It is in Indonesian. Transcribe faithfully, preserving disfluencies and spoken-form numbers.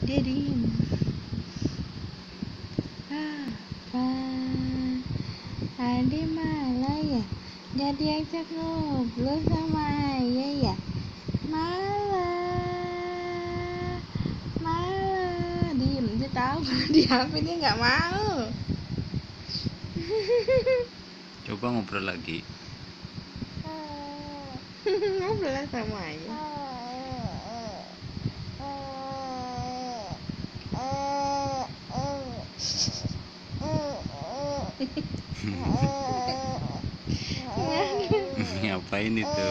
Dia diem. Apa? Ade malah ya? Gak diajak ngobrol sama ayah ya? Malah, malah. Diem, dia tahu kalau di H P dia nggak mau. Coba ngobrol lagi. Ngobrol sama ayah. Ngapain itu?